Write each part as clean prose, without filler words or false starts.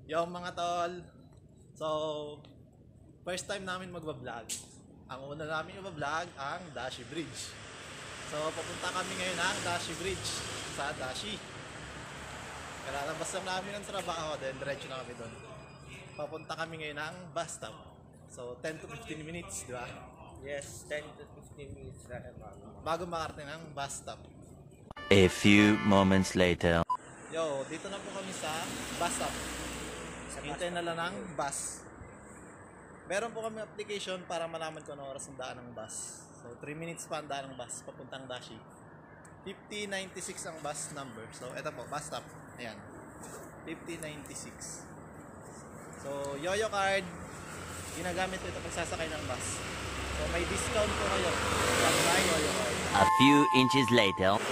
Yo mga tol. So, first time namin magba-vlog. Ang una namin i-vlog ang Dashi Bridge. So, papunta kami ngayon ng Dashi Bridge sa Dashi. Kalalabas lang namin ng trabaho, then diretso na kami doon. Papunta kami ngayon ng bus stop. So, 10 to 15 minutes, di ba? Yes, 10 to 15 minutes na Bago makarating ng bus stop. A few moments later. Yo, dito na po kami sa bus stop. Hintay na lang ng bus. Meron po kami application para malaman kung ano oras ang daan ng bus. So, 3 minutes pa ang daan ng bus papuntang Dashi. 5096 ang bus number. So, eto po, bus stop. Ayan. 5096. So, Yoyo card. Ginagamit ko ito pag sasakay ng bus. So, may discount po ngayon. Pag may Yoyo card. A few inches later.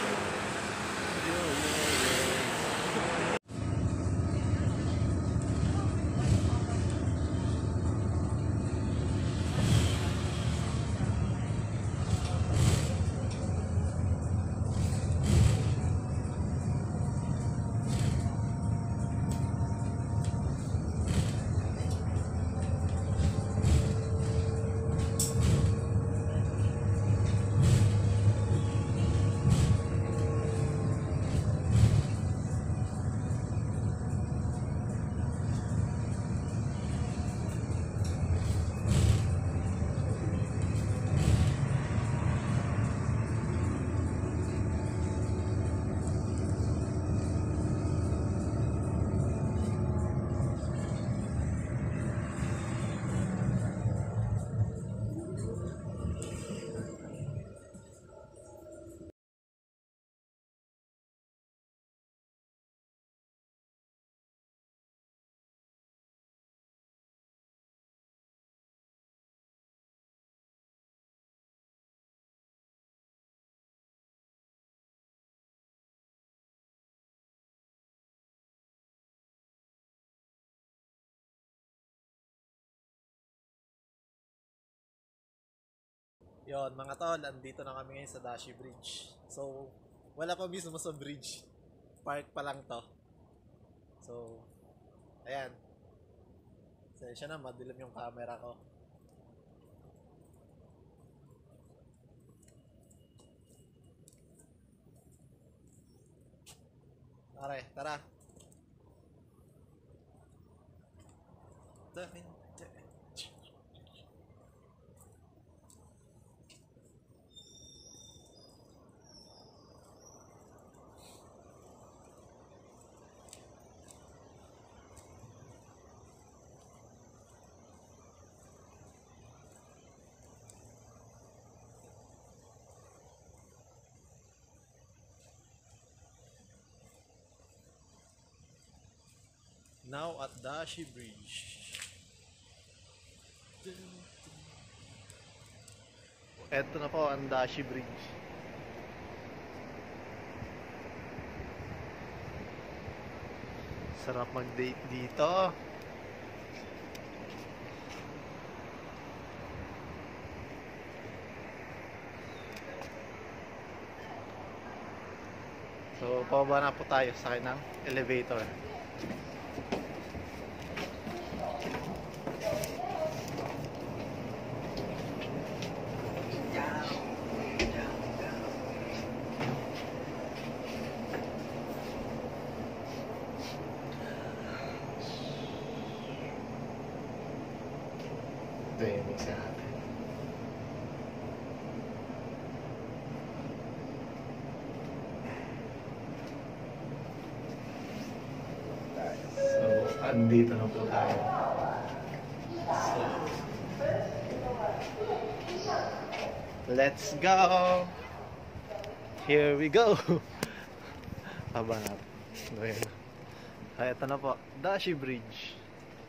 Yon mga tol, andito na kami ngayon sa Dashi Bridge. So, wala pa mismo sa bridge. Park pa lang to. So, ayan. Sensya na, madilim yung camera ko. Pare, tara. Now at Dashi Bridge. Eto na po ang Dashi Bridge. Sarap mag-date dito. So, pababa na po tayo sa ng elevator. Ito yung isa natin. So, andito na po tayo. So, let's go! Here we go! Haba na. Ay, ito na po. Dashi Bridge.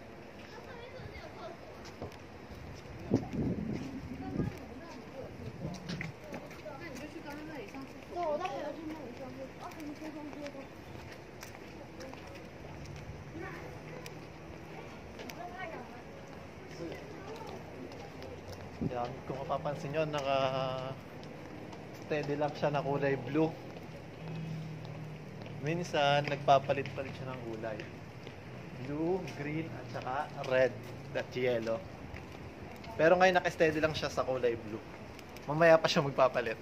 Yan, kung mapapansin nyo, naka-steady lang siya na kulay blue. Minsan, nagpapalit-palit siya ng kulay. blue, green, at saka red at yellow. Pero ngayon naka-steady lang siya sa kulay blue. Mamaya pa siya magpapalit.